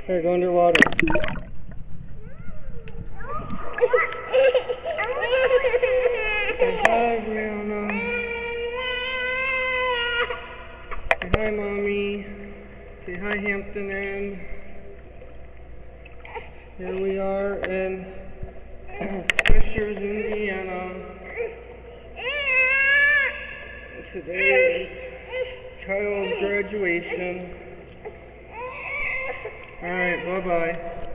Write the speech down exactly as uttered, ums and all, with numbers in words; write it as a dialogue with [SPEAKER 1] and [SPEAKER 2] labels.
[SPEAKER 1] Here, go underwater. Say hi, Brianna. Say hi, Mommy. Say hi, Hampton Inn. Here we are in Fishers, Indiana. Today is Kyle's graduation. Alright, bye-bye.